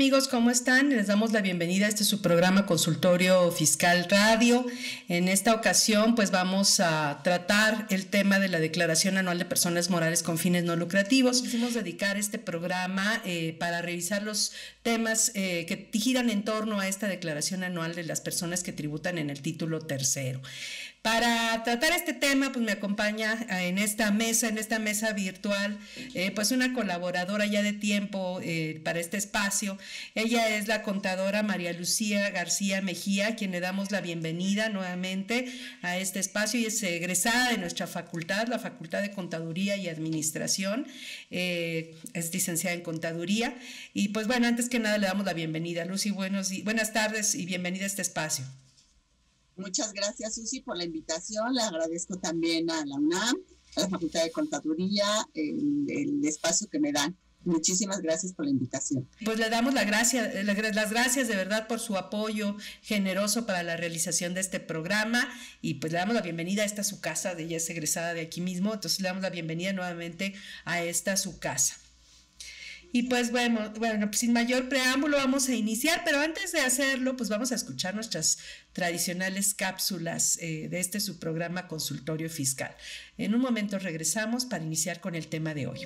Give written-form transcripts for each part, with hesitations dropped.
amigos? ¿Cómo están? Les damos la bienvenida a su programa Consultorio Fiscal Radio. En esta ocasión pues vamos a tratar el tema de la Declaración Anual de Personas Morales con Fines No Lucrativos. Quisimos dedicar este programa para revisar los temas que giran en torno a esta Declaración Anual de las personas que tributan en el título tercero. Para tratar este tema, pues me acompaña en esta mesa virtual, pues una colaboradora ya de tiempo para este espacio. Ella es la contadora María Lucía García Mejía, a quien le damos la bienvenida nuevamente a este espacio, y es egresada de nuestra facultad, la Facultad de Contaduría y Administración, es licenciada en Contaduría. Y pues bueno, antes que nada le damos la bienvenida. Lucy, buenas tardes y bienvenida a este espacio. Muchas gracias, Susi, por la invitación. Le agradezco también a la UNAM, a la Facultad de Contaduría, el espacio que me dan. Muchísimas gracias por la invitación. Pues le damos las gracias de verdad por su apoyo generoso para la realización de este programa, y pues le damos la bienvenida a esta su casa. Ella es egresada de aquí mismo, entonces le damos la bienvenida nuevamente a esta su casa. Y pues bueno, pues sin mayor preámbulo vamos a iniciar, pero antes de hacerlo, pues vamos a escuchar nuestras tradicionales cápsulas de su programa Consultorio Fiscal. En un momento regresamos para iniciar con el tema de hoy.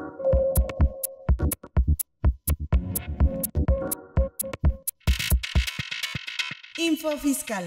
Info Fiscal.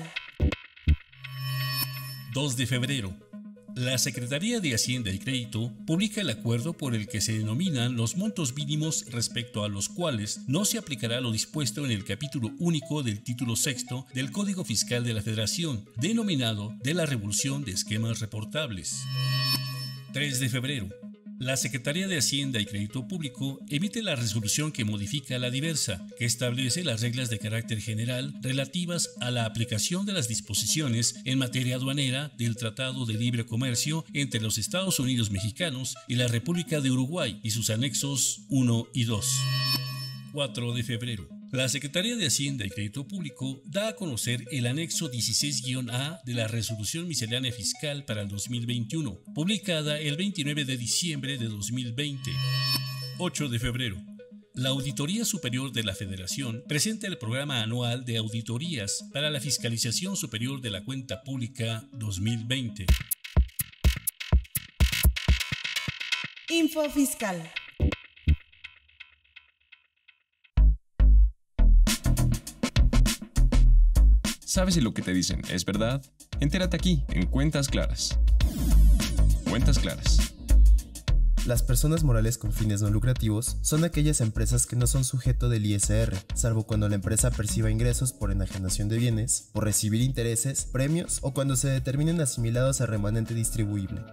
2 de febrero. La Secretaría de Hacienda y Crédito publica el acuerdo por el que se denominan los montos mínimos respecto a los cuales no se aplicará lo dispuesto en el capítulo único del título sexto del Código Fiscal de la Federación, denominado de la Revolución de Esquemas Reportables. 3 de febrero. La Secretaría de Hacienda y Crédito Público emite la resolución que modifica la diversa, que establece las reglas de carácter general relativas a la aplicación de las disposiciones en materia aduanera del Tratado de Libre Comercio entre los Estados Unidos mexicanos y la República de Uruguay y sus anexos 1 y 2. 4 de febrero. La Secretaría de Hacienda y Crédito Público da a conocer el anexo 16-A de la Resolución Miscelánea Fiscal para el 2021, publicada el 29 de diciembre de 2020. 8 de febrero. La Auditoría Superior de la Federación presenta el programa anual de auditorías para la Fiscalización Superior de la Cuenta Pública 2020. Info Fiscal. ¿Sabes si lo que te dicen es verdad? Entérate aquí, en Cuentas Claras. Cuentas Claras. Las personas morales con fines no lucrativos son aquellas empresas que no son sujeto del ISR, salvo cuando la empresa perciba ingresos por enajenación de bienes, por recibir intereses, premios o cuando se determinen asimilados a remanente distribuible.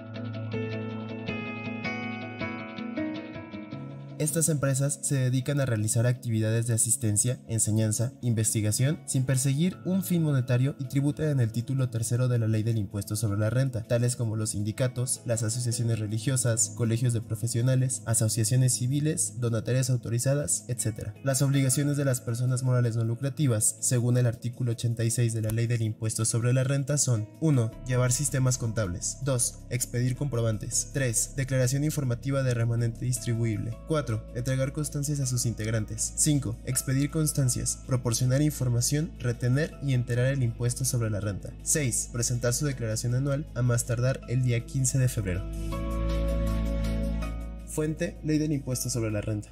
Estas empresas se dedican a realizar actividades de asistencia, enseñanza, investigación, sin perseguir un fin monetario, y tributan en el título tercero de la Ley del Impuesto sobre la Renta, tales como los sindicatos, las asociaciones religiosas, colegios de profesionales, asociaciones civiles, donatarias autorizadas, etc. Las obligaciones de las personas morales no lucrativas, según el artículo 86 de la Ley del Impuesto sobre la Renta, son: 1. Llevar sistemas contables. 2. Expedir comprobantes. 3. Declaración informativa de remanente distribuible. 4. Entregar constancias a sus integrantes. 5. Expedir constancias, proporcionar información, retener y enterar el impuesto sobre la renta. 6. Presentar su declaración anual a más tardar el día 15 de febrero. Fuente: Ley del Impuesto sobre la Renta.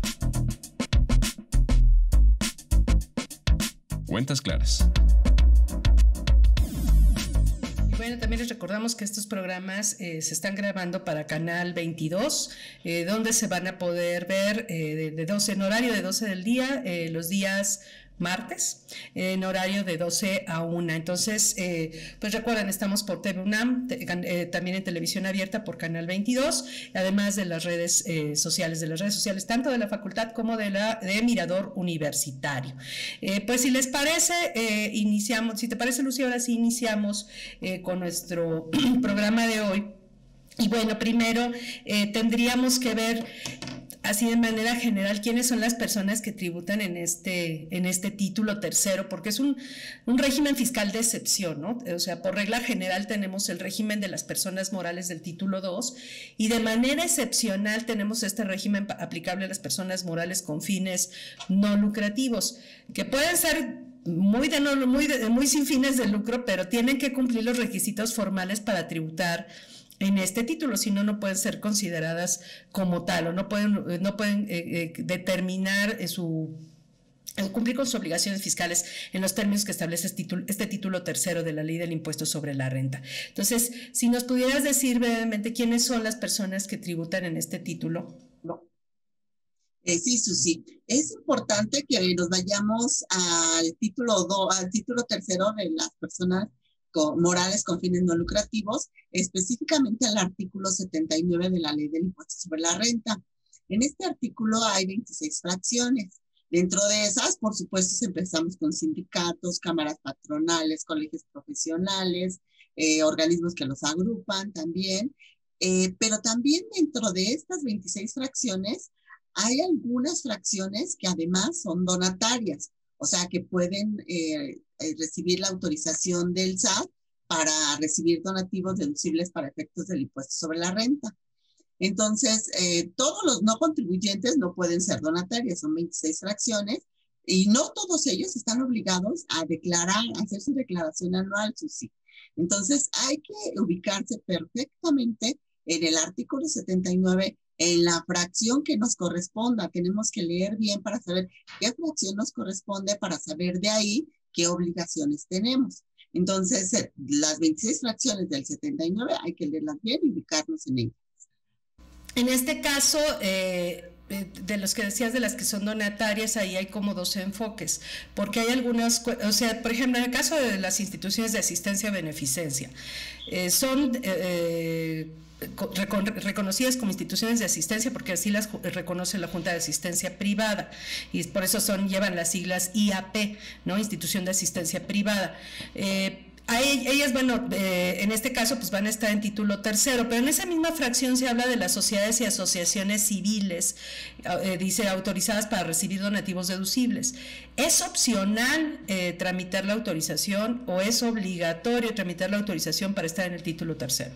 Cuentas Claras. Bueno, también les recordamos que estos programas se están grabando para Canal 22, donde se van a poder ver en horario de 12 del día, los días martes, en horario de 12 a 1. Entonces, pues recuerden, estamos por TV UNAM, también en televisión abierta por Canal 22, además de las redes sociales, tanto de la facultad como de Mirador Universitario. Pues si les parece, iniciamos, si te parece, Lucía, ahora sí iniciamos con nuestro programa de hoy. Y bueno, primero tendríamos que ver así de manera general, quiénes son las personas que tributan en este título tercero, porque es un régimen fiscal de excepción, ¿no? O sea, por regla general tenemos el régimen de las personas morales del título 2 y de manera excepcional tenemos este régimen aplicable a las personas morales con fines no lucrativos, que pueden ser muy sin fines de lucro, pero tienen que cumplir los requisitos formales para tributar en este título, si no, no pueden ser consideradas como tal o no pueden determinar cumplir con sus obligaciones fiscales en los términos que establece este título tercero de la Ley del Impuesto sobre la Renta. Entonces, si nos pudieras decir brevemente quiénes son las personas que tributan en este título. Sí, Susi. Es importante que nos vayamos al título tercero de las personas morales con fines no lucrativos, específicamente al artículo 79 de la Ley del Impuesto sobre la Renta. En este artículo hay 26 fracciones. Dentro de esas, por supuesto, empezamos con sindicatos, cámaras patronales, colegios profesionales, organismos que los agrupan también. Pero también dentro de estas 26 fracciones hay algunas fracciones que además son donatarias, o sea, que pueden recibir la autorización del SAT para recibir donativos deducibles para efectos del impuesto sobre la renta. Entonces, todos los no contribuyentes no pueden ser donatarios, son 26 fracciones, y no todos ellos están obligados a hacer su declaración anual, Susi. Entonces, hay que ubicarse perfectamente en el artículo 79, en la fracción que nos corresponda. Tenemos que leer bien para saber qué fracción nos corresponde, para saber de ahí qué obligaciones tenemos. Entonces, las 26 fracciones del 79 hay que leerlas bien y ubicarnos en ellas. En este caso, de los que decías, de las que son donatarias, ahí hay como dos enfoques, porque hay algunas, o sea, por ejemplo, en el caso de las instituciones de asistencia a beneficencia, son reconocidas como instituciones de asistencia porque así las reconoce la Junta de Asistencia Privada y por eso llevan las siglas IAP, ¿no? Institución de Asistencia Privada. Ellas, bueno, en este caso pues van a estar en título tercero, pero en esa misma fracción se habla de las sociedades y asociaciones civiles, dice autorizadas para recibir donativos deducibles. ¿Es opcional tramitar la autorización o es obligatorio tramitar la autorización para estar en el título tercero?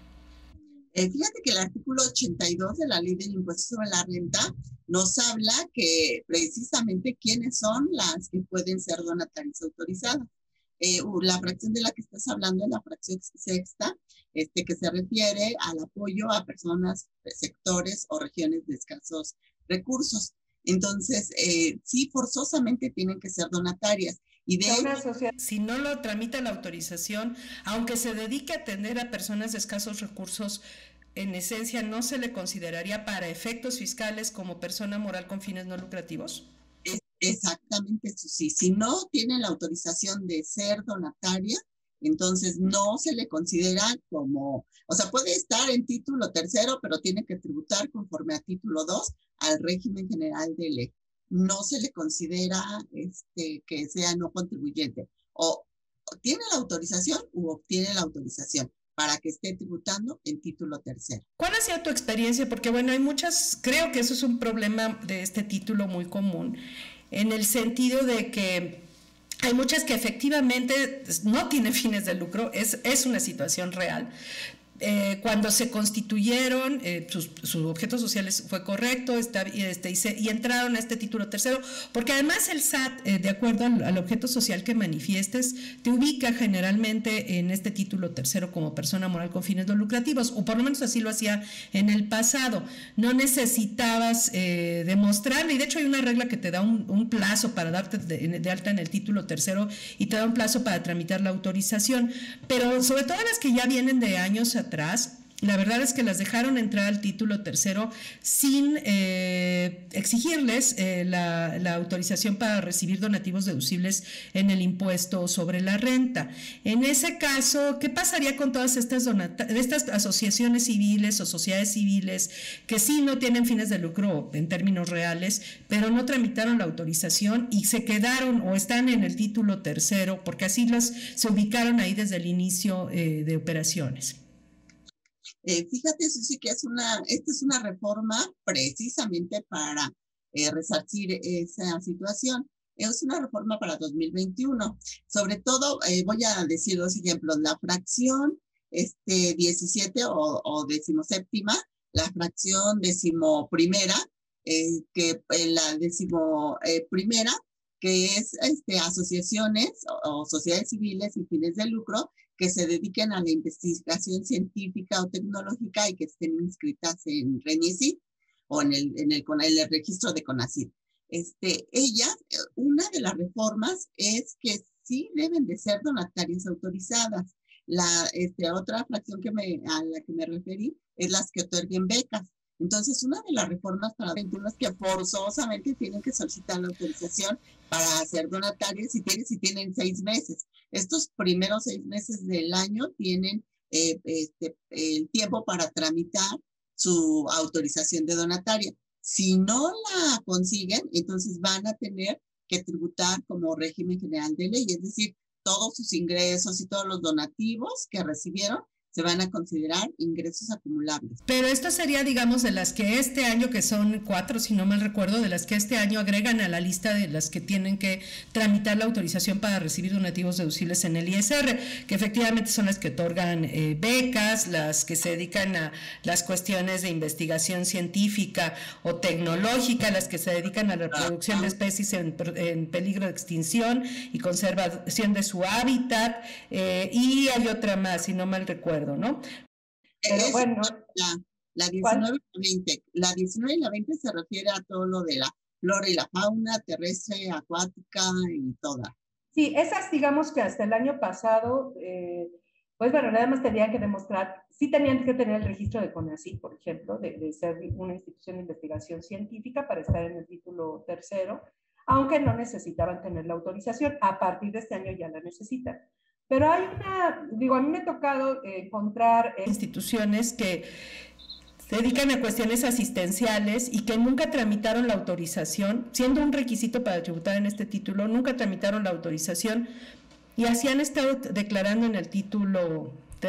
Fíjate que el artículo 82 de la Ley del Impuesto sobre la Renta nos habla que precisamente quiénes son las que pueden ser donatarias autorizadas. La fracción de la que estás hablando es la fracción sexta, que se refiere al apoyo a personas, sectores o regiones de escasos recursos. Entonces, sí, forzosamente tienen que ser donatarias. Y de si no lo tramita la autorización, aunque se dedique a atender a personas de escasos recursos, en esencia no se le consideraría para efectos fiscales como persona moral con fines no lucrativos. Exactamente, Susi. Si no tiene la autorización de ser donataria, entonces no se le considera como, o sea, puede estar en título tercero, pero tiene que tributar conforme a título 2 al régimen general de ley. No se le considera que sea no contribuyente. O tiene la autorización u obtiene la autorización para que esté tributando en título tercero. ¿Cuál ha sido tu experiencia? Porque bueno, hay muchas, creo que eso es un problema de este título muy común, en el sentido de que hay muchas que efectivamente no tienen fines de lucro, es una situación real. Cuando se constituyeron, su objeto social fue correcto y entraron a este título tercero, porque además el SAT, de acuerdo al objeto social que manifiestes, te ubica generalmente en este título tercero como persona moral con fines no lucrativos, o por lo menos así lo hacía en el pasado. No necesitabas demostrarlo, y de hecho hay una regla que te da un plazo para darte de alta en el título tercero y te da un plazo para tramitar la autorización, pero sobre todo las que ya vienen de años atrás, la verdad es que las dejaron entrar al título tercero sin exigirles la autorización para recibir donativos deducibles en el impuesto sobre la renta. En ese caso, ¿qué pasaría con todas estas asociaciones civiles o sociedades civiles que sí no tienen fines de lucro en términos reales, pero no tramitaron la autorización y se quedaron o están en el título tercero porque así se ubicaron ahí desde el inicio de operaciones? Fíjate, Susi, que esta es una reforma precisamente para resarcir esa situación. Es una reforma para 2021. Sobre todo, voy a decir dos ejemplos. La fracción 17 o 17ª, la fracción 11ª, que la 11ª, que es asociaciones o sociedades civiles sin fines de lucro que se dediquen a la investigación científica o tecnológica y que estén inscritas en RENICI o en el registro de CONACYT. Una de las reformas es que sí deben de ser donatarias autorizadas. La otra fracción a la que me referí es las que otorguen becas. Entonces, una de las reformas para 21 es que forzosamente tienen que solicitar la autorización para ser donatarios si tienen 6 meses. Estos primeros 6 meses del año tienen el tiempo para tramitar su autorización de donataria. Si no la consiguen, entonces van a tener que tributar como régimen general de ley, es decir, todos sus ingresos y todos los donativos que recibieron se van a considerar ingresos acumulables. Pero esto sería, digamos, de las que este año, que son 4, si no mal recuerdo, de las que este año agregan a la lista de las que tienen que tramitar la autorización para recibir donativos deducibles en el ISR, que efectivamente son las que otorgan becas, las que se dedican a las cuestiones de investigación científica o tecnológica, las que se dedican a la reproducción de especies en peligro de extinción y conservación de su hábitat, y hay otra más, si no mal recuerdo, ¿no? Pero bueno, la 19 y la 20. La 19 y la 20 se refiere a todo lo de la flora y la fauna terrestre, acuática y toda. Sí, esas digamos que hasta el año pasado, pues bueno, nada más tenían que demostrar, sí tenían que tener el registro de CONACYT, por ejemplo, de ser una institución de investigación científica para estar en el título 3º, aunque no necesitaban tener la autorización. A partir de este año ya la necesitan. Pero hay a mí me ha tocado encontrar instituciones que se dedican a cuestiones asistenciales y que nunca tramitaron la autorización, siendo un requisito para tributar en este título, nunca tramitaron la autorización y así han estado declarando en el título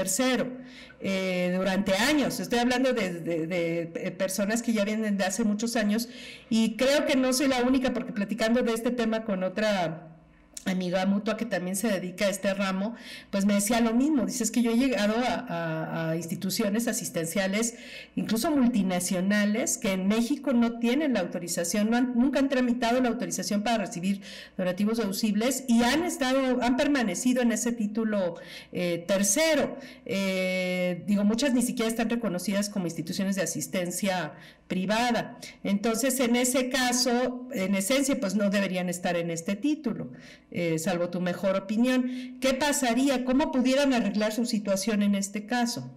3º durante años. Estoy hablando de personas que ya vienen de hace muchos años y creo que no soy la única, porque platicando de este tema con otra amiga mutua que también se dedica a este ramo, pues me decía lo mismo. Dice, es que yo he llegado a instituciones asistenciales, incluso multinacionales, que en México no tienen la autorización, nunca han tramitado la autorización para recibir donativos deducibles y han permanecido en ese título 3º. Muchas ni siquiera están reconocidas como instituciones de asistencia privada. Entonces, en ese caso, en esencia, pues no deberían estar en este título, salvo tu mejor opinión. ¿Qué pasaría? ¿Cómo pudieran arreglar su situación en este caso?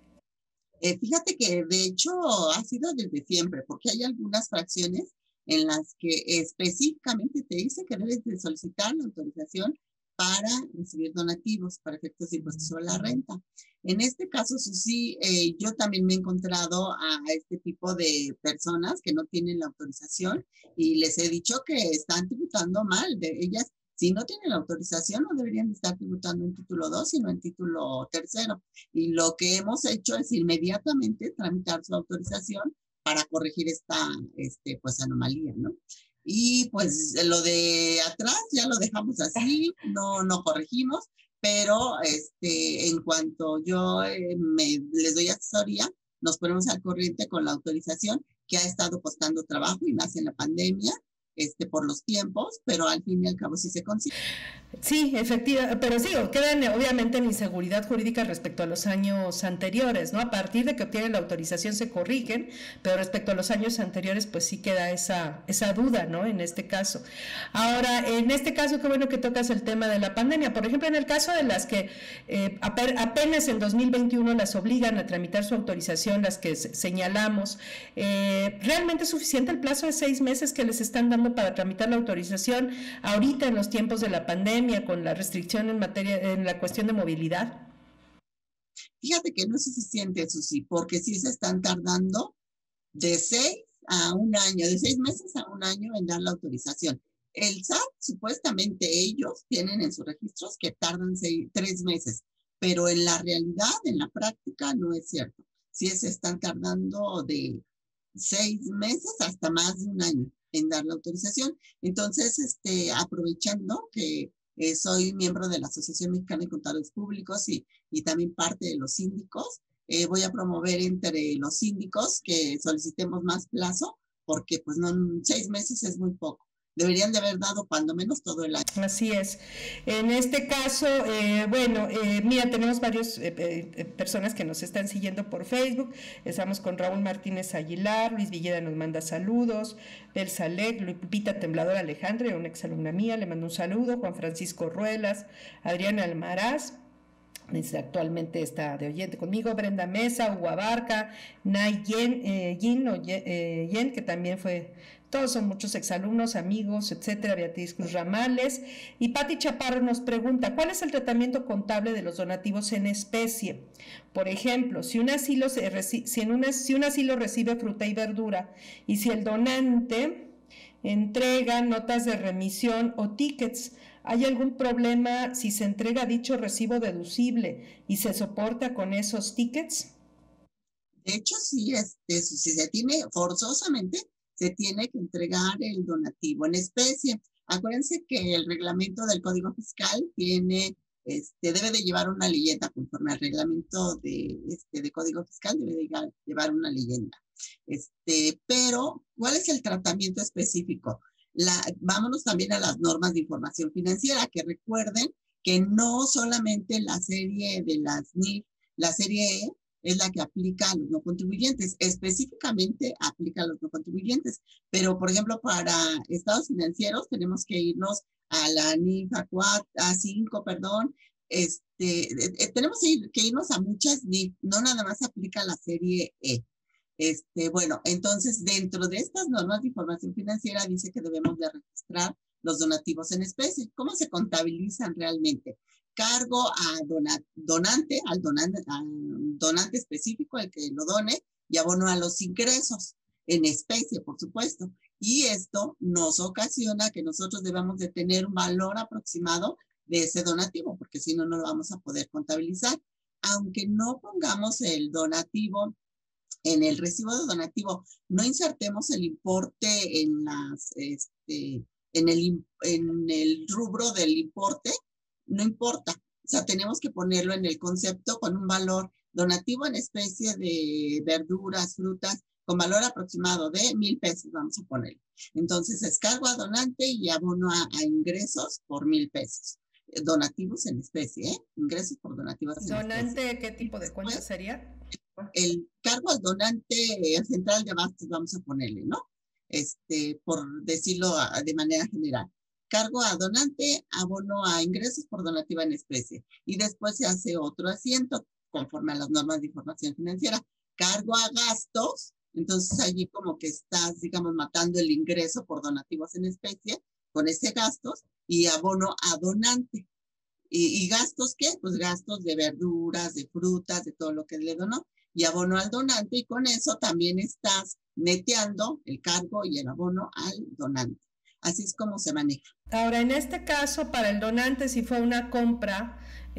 Fíjate que de hecho ha sido desde siempre, porque hay algunas fracciones en las que específicamente te dice que debes de solicitar la autorización para recibir donativos para efectos de impuestos sobre la renta. En este caso, Susi, yo también me he encontrado a este tipo de personas que no tienen la autorización y les he dicho que están tributando mal. Ellas, si no tienen la autorización, no deberían estar tributando en título 2, sino en título 3º. Y lo que hemos hecho es inmediatamente tramitar su autorización para corregir esta pues, anomalía, ¿no? Y pues lo de atrás ya lo dejamos así, no corregimos, pero en cuanto yo les doy asesoría, nos ponemos al corriente con la autorización, que ha estado costando trabajo y más en la pandemia, por los tiempos, pero al fin y al cabo sí se consigue. Sí, efectivamente, pero sí, quedan obviamente en inseguridad jurídica respecto a los años anteriores, ¿no? A partir de que obtienen la autorización se corrigen, pero respecto a los años anteriores, pues sí queda esa duda, ¿no? En este caso. Ahora, en este caso, qué bueno que tocas el tema de la pandemia. Por ejemplo, en el caso de las que apenas en 2021 las obligan a tramitar su autorización, las que señalamos, ¿realmente es suficiente el plazo de 6 meses que les están dando para tramitar la autorización ahorita en los tiempos de la pandemia, con la restricción en la cuestión de movilidad? Fíjate que no es suficiente, Susi, porque sí se están tardando de 6 a 1 año, de 6 meses a 1 año en dar la autorización. El SAT, supuestamente ellos tienen en sus registros que tardan 3 meses, pero en la realidad, en la práctica, no es cierto. sí se están tardando de 6 meses hasta más de un año en dar la autorización. Entonces, aprovechando que soy miembro de la Asociación Mexicana de Contadores Públicos y también parte de los síndicos, voy a promover entre los síndicos que solicitemos más plazo, porque pues no, 6 meses es muy poco. Deberían de haber dado cuando menos todo el año. Así es. En este caso, mira, tenemos varias personas que nos están siguiendo por Facebook. Estamos con Raúl Martínez Aguilar, Luis Villeda nos manda saludos, Bel Salek, Lupita Temblador Alejandra, una exalumna mía, le mando un saludo, Juan Francisco Ruelas, Adriana Almaraz, actualmente está de oyente conmigo, Brenda Mesa, Hugo Abarca, Nay Yen, que también fue... Todos son muchos exalumnos, amigos, etcétera. Beatriz Cruz Ramales. Y Pati Chaparro nos pregunta, ¿cuál es el tratamiento contable de los donativos en especie? Por ejemplo, si un asilo recibe fruta y verdura y si el donante entrega notas de remisión o tickets, ¿hay algún problema si se entrega dicho recibo deducible y se soporta con esos tickets? De hecho, sí, si se tiene forzosamente, se tiene que entregar el donativo en especie. Acuérdense que el reglamento del Código Fiscal debe de llevar una leyenda, conforme al reglamento de Código Fiscal, debe de llevar una leyenda. Pero, ¿cuál es el tratamiento específico? Vámonos también a las normas de información financiera, que recuerden que no solamente la serie de las NIF, la serie E, es la que aplica a los no contribuyentes, específicamente aplica a los no contribuyentes, pero por ejemplo para estados financieros tenemos que irnos a la NIF A5, perdón, tenemos que irnos a muchas NIF, no nada más aplica la serie E. Bueno, entonces dentro de estas normas de información financiera dice que debemos de registrar los donativos en especie. ¿Cómo se contabilizan realmente? Cargo a donante específico, el que lo done, y abono a los ingresos en especie, por supuesto. Y esto nos ocasiona que nosotros debamos de tener un valor aproximado de ese donativo, porque si no, no lo vamos a poder contabilizar. Aunque no pongamos el donativo en el recibo de donativo, no insertemos el importe en el rubro del importe, no importa, o sea, tenemos que ponerlo en el concepto con un valor donativo en especie de verduras, frutas, con valor aproximado de 1,000 pesos, vamos a ponerlo. Entonces, es cargo a donante y abono a ingresos por 1,000 pesos. Donativos en especie, ingresos por donativos en ¿Donante especie. qué tipo de cuenta sería? El cargo al donante central de abastos, vamos a ponerle, ¿no? Por decirlo de manera general. Cargo a donante, abono a ingresos por donativa en especie. Y después se hace otro asiento conforme a las normas de información financiera. Cargo a gastos, entonces allí como que estás, digamos, matando el ingreso por donativos en especie con ese gastos y abono a donante. ¿Y gastos qué? Pues gastos de verduras, de frutas, de todo lo que le donó. Y abono al donante y con eso también estás neteando el cargo y el abono al donante. Así es como se maneja. Ahora, en este caso, para el donante, si fue una compra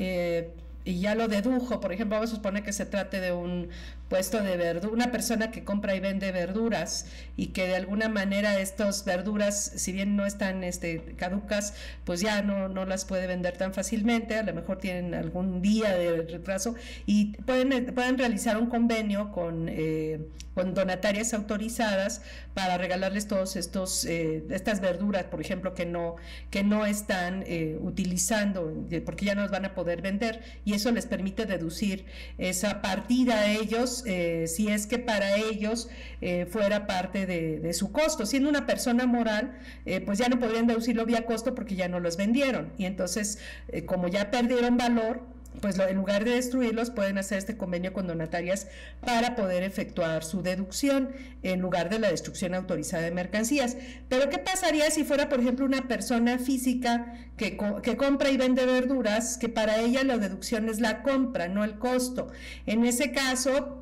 y ya lo dedujo, por ejemplo, vamos a suponer que se trate de un puesto de verduras, una persona que compra y vende verduras y que de alguna manera estas verduras, si bien no están caducas, pues ya no las puede vender tan fácilmente, a lo mejor tienen algún día de retraso y pueden realizar un convenio con donatarias autorizadas para regalarles todos estas verduras, por ejemplo, que no están utilizando porque ya no las van a poder vender, y eso les permite deducir esa partida a ellos, si es que para ellos fuera parte de su costo. Siendo una persona moral, pues ya no podrían deducirlo vía costo porque ya no los vendieron, y entonces como ya perdieron valor, pues en lugar de destruirlos pueden hacer este convenio con donatarias para poder efectuar su deducción en lugar de la destrucción autorizada de mercancías. Pero ¿qué pasaría si fuera, por ejemplo, una persona física que compra y vende verduras, que para ella la deducción es la compra, no el costo? En ese caso,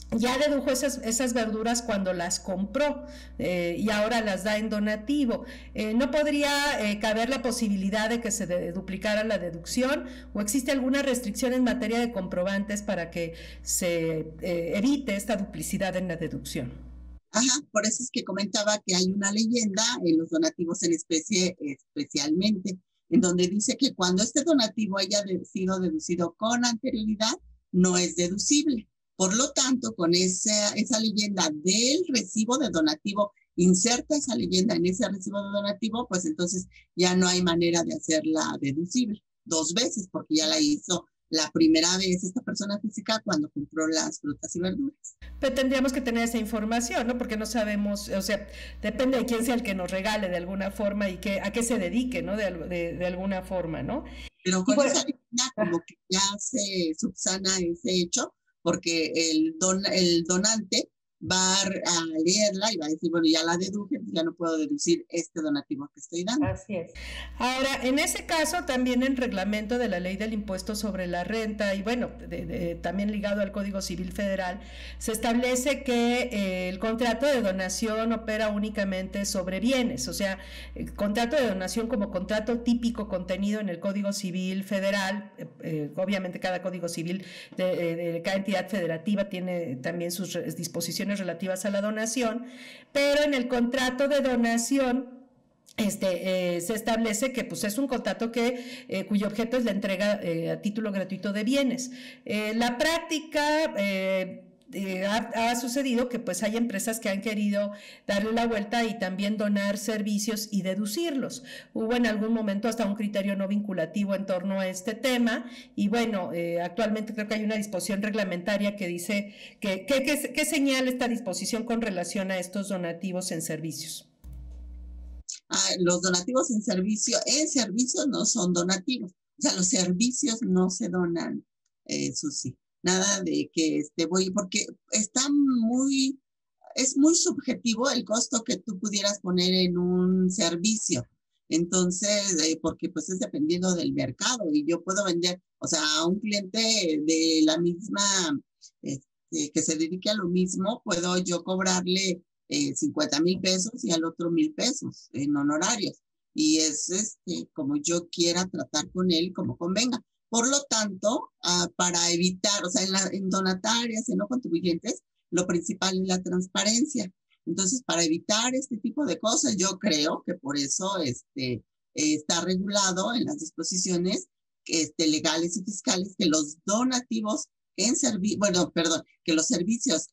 ya dedujo esas verduras cuando las compró y ahora las da en donativo. ¿No podría caber la posibilidad de que se duplicara la deducción o existe alguna restricción en materia de comprobantes para que se evite esta duplicidad en la deducción? Ajá, por eso es que comentaba que hay una leyenda en los donativos en especie especialmente, en donde dice que cuando este donativo haya sido deducido con anterioridad, no es deducible. Por lo tanto, con esa leyenda del recibo de donativo, inserta esa leyenda en ese recibo de donativo, pues entonces ya no hay manera de hacerla deducible 2 veces, porque ya la hizo la primera vez esta persona física cuando compró las frutas y verduras. Pero tendríamos que tener esa información, ¿no? Porque no sabemos, o sea, depende de quién sea el que nos regale de alguna forma y a qué se dedique, ¿no? De alguna forma, ¿no? Pero con esa leyenda como que ya se subsana ese hecho, porque el donante va a leerla y va a decir, bueno, ya la deduje, ya no puedo deducir este donativo que estoy dando. Así es. Ahora, en ese caso, también el reglamento de la ley del impuesto sobre la renta y bueno, también ligado al Código Civil Federal, se establece que el contrato de donación opera únicamente sobre bienes, o sea, el contrato de donación como contrato típico contenido en el Código Civil Federal, obviamente cada Código Civil de cada entidad federativa tiene también sus disposiciones relativas a la donación, pero en el contrato de donación se establece que pues, es un contrato cuyo objeto es la entrega a título gratuito de bienes. La práctica ha sucedido que pues hay empresas que han querido darle la vuelta y también donar servicios y deducirlos. Hubo en algún momento hasta un criterio no vinculativo en torno a este tema y bueno, actualmente creo que hay una disposición reglamentaria que dice que señala esta disposición con relación a estos donativos en servicios. Los donativos en servicio no son donativos, o sea, los servicios no se donan, Susi. Nada de que porque es muy subjetivo el costo que tú pudieras poner en un servicio. Entonces, porque pues es dependiendo del mercado y yo puedo vender, o sea, a un cliente de la misma, que se dedique a lo mismo, puedo yo cobrarle 50,000 pesos y al otro 1,000 pesos en honorarios. Y es como yo quiera tratar con él, como convenga. Por lo tanto, para evitar, o sea, en donatarias, en no contribuyentes, lo principal es la transparencia. Entonces, para evitar este tipo de cosas, yo creo que por eso está regulado en las disposiciones legales y fiscales que los donativos que los servicios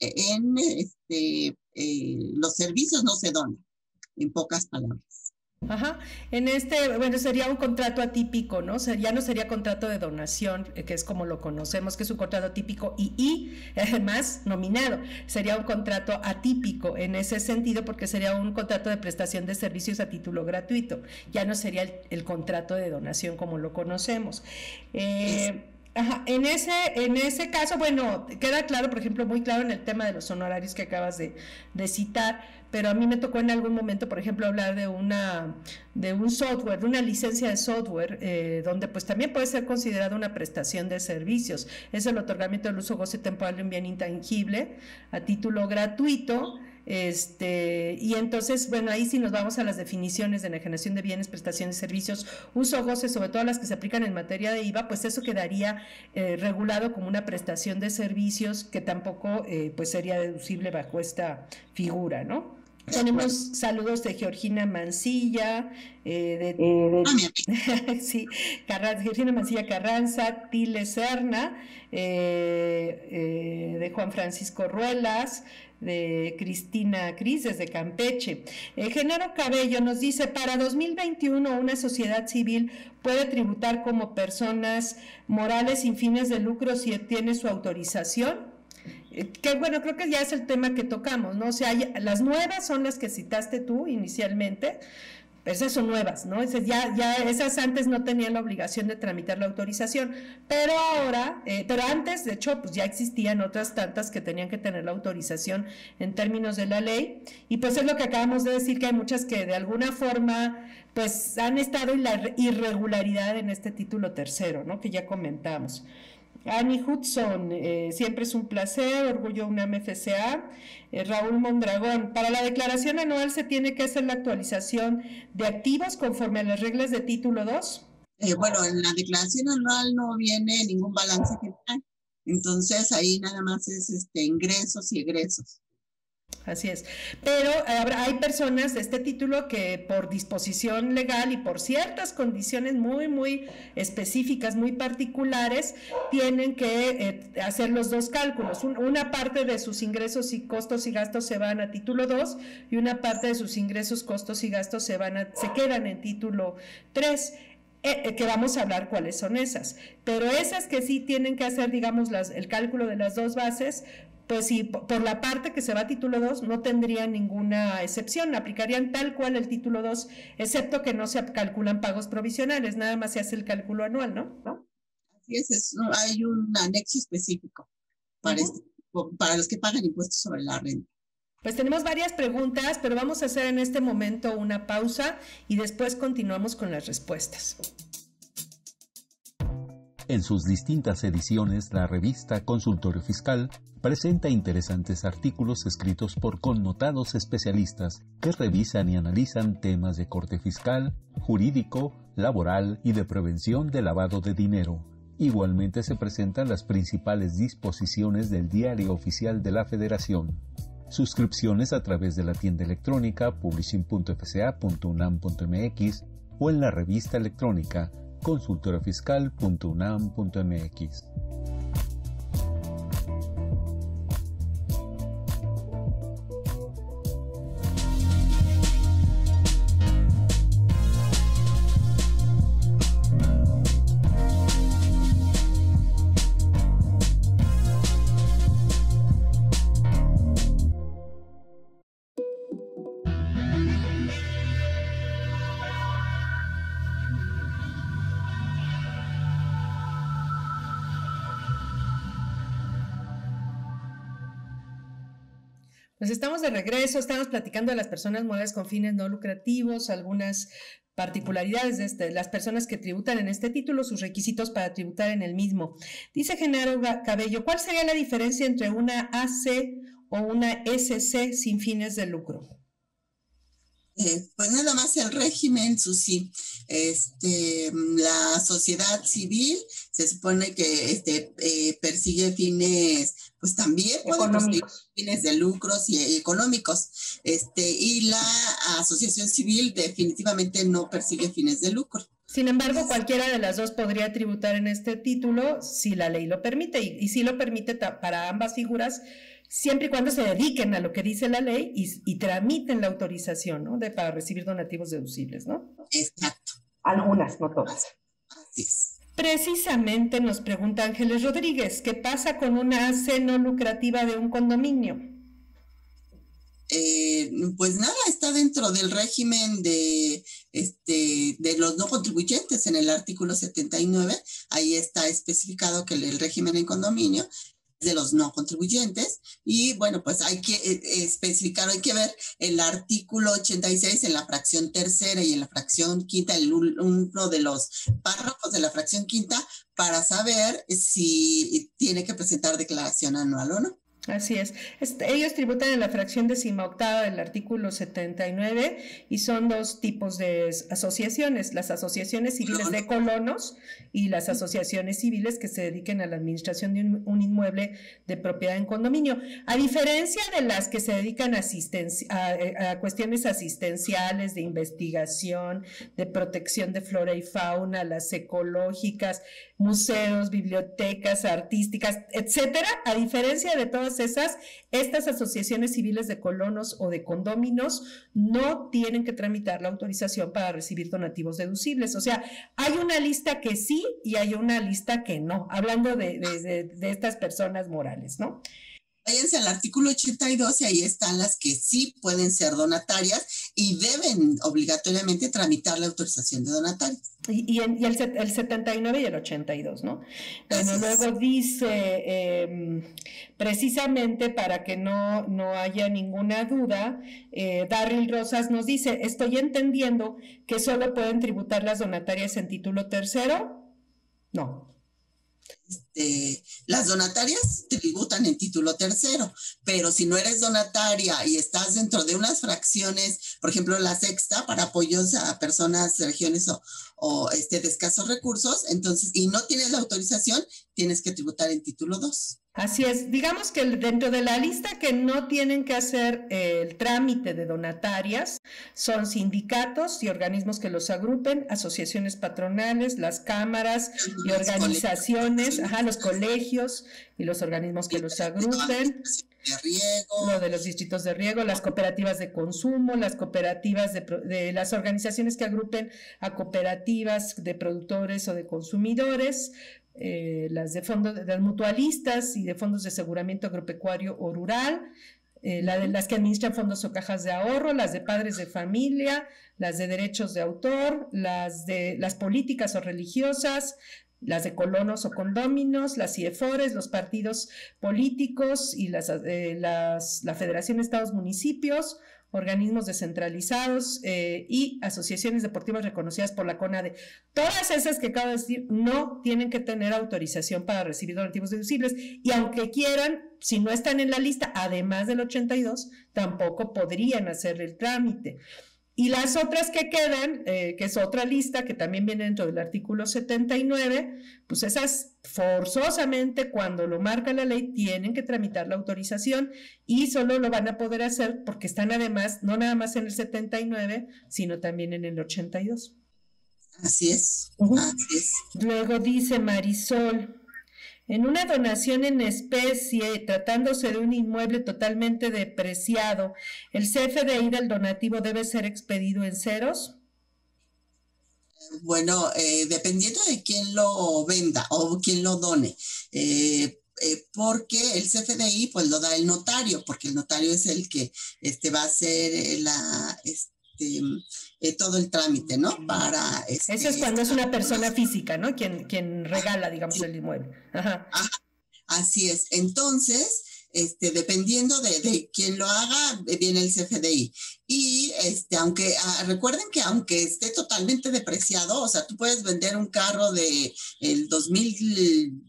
los servicios no se donan, en pocas palabras. Ajá, bueno, sería un contrato atípico, ¿no? Ya no sería contrato de donación, que es como lo conocemos, que es un contrato atípico y además nominado. Sería un contrato atípico en ese sentido porque sería un contrato de prestación de servicios a título gratuito. Ya no sería el contrato de donación como lo conocemos. Ajá, en ese caso, bueno, queda claro, por ejemplo, muy claro en el tema de los honorarios que acabas de citar, pero a mí me tocó en algún momento, por ejemplo, hablar de un software, de una licencia de software, donde pues también puede ser considerada una prestación de servicios. Es el otorgamiento del uso, goce temporal de un bien intangible a título gratuito. Y entonces, bueno, ahí sí nos vamos a las definiciones de enajenación de bienes, prestaciones de servicios, uso, goce, sobre todo las que se aplican en materia de IVA, pues eso quedaría regulado como una prestación de servicios que tampoco pues sería deducible bajo esta figura, ¿no? Tenemos saludos de Georgina Mancilla, sí, Georgina Mancilla Carranza, Tile Serna, de Juan Francisco Ruelas, de Cristina Cris desde Campeche. Genaro Cabello nos dice, para 2021 una sociedad civil puede tributar como personas morales sin fines de lucro si tiene su autorización. Que bueno, creo que ya es el tema que tocamos, ¿no? O sea, las nuevas son las que citaste tú inicialmente, esas son nuevas, ¿no? Esas antes no tenían la obligación de tramitar la autorización, pero ahora, pero antes, de hecho, pues ya existían otras tantas que tenían que tener la autorización en términos de la ley, y pues es lo que acabamos de decir, que hay muchas que de alguna forma, pues han estado en la irregularidad en este título tercero, ¿no? Que ya comentamos. Annie Hudson, siempre es un placer, Orgullo UNAM FCA. Raúl Mondragón, para la declaración anual se tiene que hacer la actualización de activos conforme a las reglas de título 2. Bueno, en la declaración anual no viene ningún balance general, entonces ahí nada más es ingresos y egresos. Así es, pero hay personas de este título que por disposición legal y por ciertas condiciones muy específicas, muy particulares, tienen que hacer los dos cálculos. Una parte de sus ingresos y costos y gastos se van a título 2 y una parte de sus ingresos, costos y gastos se quedan en título 3. Que vamos a hablar cuáles son esas, pero esas que sí tienen que hacer, digamos, el cálculo de las dos bases, pues sí, por la parte que se va a título 2 no tendrían ninguna excepción, aplicarían tal cual el título 2, excepto que no se calculan pagos provisionales, nada más se hace el cálculo anual, ¿no? Así es, hay un anexo específico para los que pagan impuestos sobre la renta. Pues tenemos varias preguntas, pero vamos a hacer en este momento una pausa y después continuamos con las respuestas. En sus distintas ediciones, la revista Consultorio Fiscal presenta interesantes artículos escritos por connotados especialistas que revisan y analizan temas de corte fiscal, jurídico, laboral y de prevención de lavado de dinero. Igualmente se presentan las principales disposiciones del Diario Oficial de la Federación. Suscripciones a través de la tienda electrónica publishing.fca.unam.mx o en la revista electrónica consultoriofiscal.unam.mx. Pues estamos de regreso, estamos platicando de las personas morales con fines no lucrativos, algunas particularidades de las personas que tributan en este título, sus requisitos para tributar en el mismo. Dice Genaro Cabello, ¿cuál sería la diferencia entre una AC o una SC sin fines de lucro? Pues nada más el régimen, Susi. La sociedad civil se supone que persigue fines, pues también puede perseguir fines de lucros y económicos. Y la asociación civil definitivamente no persigue fines de lucro. Sin embargo, cualquiera de las dos podría tributar en este título si la ley lo permite, y si lo permite para ambas figuras, siempre y cuando se dediquen a lo que dice la ley y tramiten la autorización, ¿no? Para recibir donativos deducibles, ¿no? Exacto. Algunas, no todas. Así es. Precisamente nos pregunta Ángeles Rodríguez, ¿qué pasa con una AC no lucrativa de un condominio? Pues nada, está dentro del régimen de los no contribuyentes en el artículo 79. Ahí está especificado que el régimen en condominio de los no contribuyentes, y bueno, pues hay que especificar, hay que ver el artículo 86 en la fracción tercera y en la fracción quinta, uno de los párrafos de la fracción quinta, para saber si tiene que presentar declaración anual o no. Así es. Ellos tributan en la fracción 18ª del artículo 79 y son dos tipos de asociaciones, las asociaciones civiles de colonos y las asociaciones civiles que se dediquen a la administración de un inmueble de propiedad en condominio. A diferencia de las que se dedican a cuestiones asistenciales, de investigación, de protección de flora y fauna, las ecológicas, museos, bibliotecas, artísticas, etcétera, a diferencia de todas estas asociaciones civiles de colonos o de condóminos no tienen que tramitar la autorización para recibir donativos deducibles. O sea, hay una lista que sí y hay una lista que no, hablando de estas personas morales, ¿no? Váyanse al artículo 82 y ahí están las que sí pueden ser donatarias y deben obligatoriamente tramitar la autorización de donatarios. Y el 79 y el 82, ¿no? Bueno, luego dice, precisamente para que no haya ninguna duda, Darryl Rosas nos dice, estoy entendiendo que solo pueden tributar las donatarias en título tercero. No. las donatarias tributan en título tercero, pero si no eres donataria y estás dentro de unas fracciones, por ejemplo, la sexta para apoyos a personas, regiones o de escasos recursos, entonces, y no tienes la autorización, tienes que tributar en título 2. Así es, digamos que dentro de la lista que no tienen que hacer el trámite de donatarias son sindicatos y organismos que los agrupen, asociaciones patronales, las cámaras y organizaciones, los colegios y los organismos que los agrupen, de riego, lo de los distritos de riego, las cooperativas de consumo, las cooperativas de las organizaciones que agrupen a cooperativas de productores o de consumidores, las de fondos de mutualistas y de fondos de aseguramiento agropecuario o rural, las que administran fondos o cajas de ahorro, las de padres de familia, las de derechos de autor, las políticas o religiosas, las de colonos o condóminos, las CIEFORES, los partidos políticos y la Federación de Estados Municipios, organismos descentralizados y asociaciones deportivas reconocidas por la CONADE. Todas esas que acabo de decir no tienen que tener autorización para recibir donativos deducibles, y aunque quieran, si no están en la lista, además del 82, tampoco podrían hacer el trámite. Y las otras que quedan, que es otra lista que también viene dentro del artículo 79, pues esas forzosamente cuando lo marca la ley tienen que tramitar la autorización, y solo lo van a poder hacer porque están además, no nada más en el 79, sino también en el 82. Así es, así es. Luego dice Marisol: en una donación en especie, tratándose de un inmueble totalmente depreciado, ¿el CFDI del donativo debe ser expedido en ceros? Bueno, dependiendo de quién lo venda o quién lo done, porque el CFDI pues lo da el notario, porque el notario es el que va a hacer todo el trámite, ¿no? Para eso es cuando es una persona física, ¿no? Quien regala, digamos, el inmueble. Ajá. Así es. Entonces, dependiendo de quién lo haga, viene el CFDI. Y recuerden que aunque esté totalmente depreciado, o sea, tú puedes vender un carro de el 2000,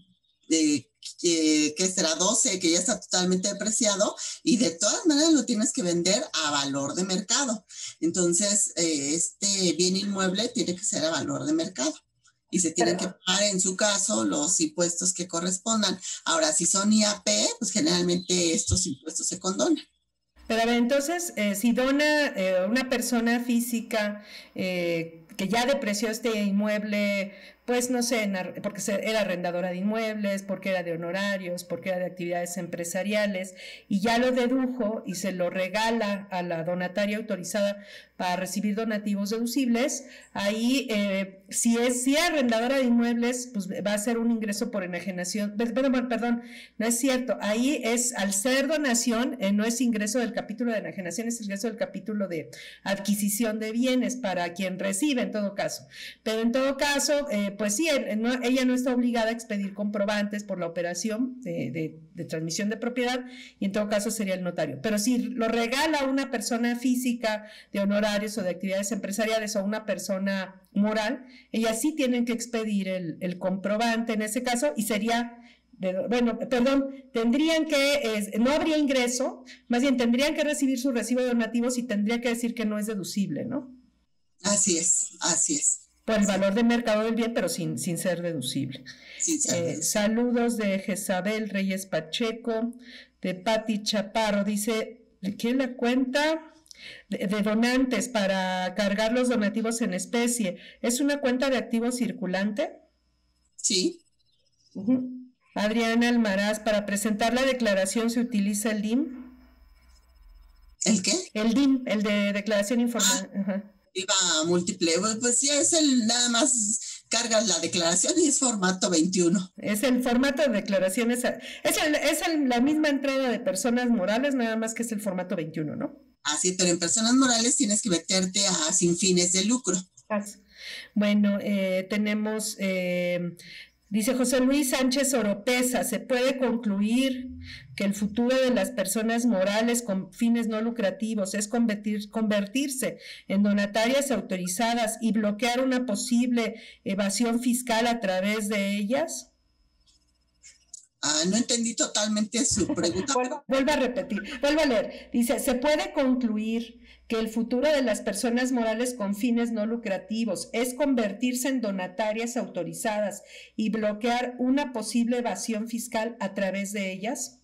que será 12, que ya está totalmente depreciado, y de todas maneras lo tienes que vender a valor de mercado. Entonces, bien inmueble tiene que ser a valor de mercado, y se tienen que pagar, en su caso, los impuestos que correspondan. Ahora, si son IAP, pues generalmente estos impuestos se condonan. Pero a ver, entonces, si dona una persona física que ya depreció este inmueble, pues no sé, porque era arrendadora de inmuebles, porque era de honorarios, porque era de actividades empresariales, y ya lo dedujo y se lo regala a la donataria autorizada para recibir donativos deducibles, ahí si es arrendadora de inmuebles, pues va a ser un ingreso por enajenación. Perdón, no es cierto, ahí es, al ser donación, no es ingreso del capítulo de enajenación, es ingreso del capítulo de adquisición de bienes para quien recibe, en todo caso. Pero en todo caso, pues sí, ella no está obligada a expedir comprobantes por la operación de transmisión de propiedad, y en todo caso sería el notario. Pero si lo regala a una persona física de honorarios o de actividades empresariales, o una persona moral, ellas sí tienen que expedir el comprobante en ese caso, y sería, tendrían que, no habría ingreso, más bien tendrían que recibir su recibo de donativos y tendría que decir que no es deducible, ¿no? Así es, así es. Por el valor de mercado del bien, pero sin ser deducible. Saludos de Jezabel Reyes Pacheco, de Patti Chaparro, dice que la cuenta de donantes para cargar los donativos en especie, ¿es una cuenta de activo circulante? Sí. Adriana Almaraz, para presentar la declaración se utiliza el DIM. ¿El qué? El DIM, el de declaración informal. IVA múltiple, pues ya es nada más cargas la declaración y es formato 21. Es el formato de declaración, es la misma entrada de personas morales, nada más que es el formato 21, ¿no? Así, pero en personas morales tienes que meterte sin fines de lucro. Bueno, tenemos, dice José Luis Sánchez Oropesa, ¿se puede concluir que el futuro de las personas morales con fines no lucrativos es convertirse en donatarias autorizadas y bloquear una posible evasión fiscal a través de ellas? No entendí totalmente su pregunta. Vuelvo a repetir, vuelvo a leer. Dice, ¿se puede concluir que el futuro de las personas morales con fines no lucrativos es convertirse en donatarias autorizadas y bloquear una posible evasión fiscal a través de ellas?